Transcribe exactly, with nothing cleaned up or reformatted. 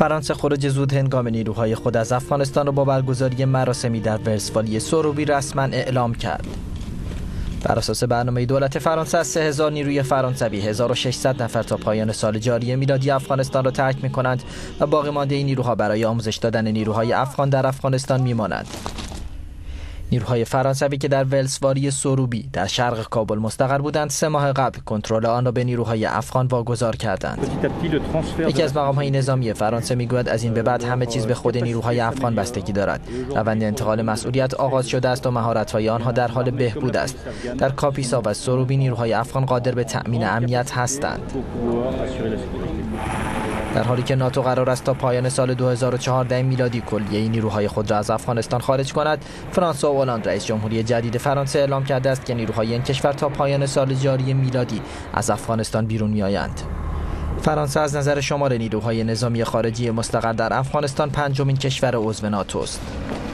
فرانسه خروج زود هنگام نیروهای خود از افغانستان را با برگزاری مراسمی در ولسوالی سروبی رسما اعلام کرد. بر اساس برنامه دولت فرانسه از سه هزار نیروی فرانسوی هزار و ششصد نفر تا پایان سال جاری میلادی افغانستان را ترک می‌کنند و باقی مانده این نیروها برای آموزش دادن نیروهای افغان در افغانستان می‌مانند. نیروهای فرانسوی که در ولسوالی سروبی در شرق کابل مستقر بودند سه ماه قبل کنترل آن را به نیروهای افغان واگذار کردند. یکی از مقام‌های نظامی فرانسه میگوید از این به بعد همه چیز به خود نیروهای افغان بستگی دارد. روند انتقال مسئولیت آغاز شده است و مهارت‌های آنها در حال بهبود است. در کاپیسا و سروبی نیروهای افغان قادر به تأمین امنیت هستند. در حالی که ناتو قرار است تا پایان سال دو هزار و چهارده میلادی کلیه نیروهای خود را از افغانستان خارج کند، فرانسوا هولند رئیس جمهوری جدید فرانسه اعلام کرده است که نیروهای این کشور تا پایان سال جاری میلادی از افغانستان بیرون می‌آیند. فرانسه از نظر شمار نیروهای نظامی خارجی مستقر در افغانستان پنجمین کشور عضو ناتو است.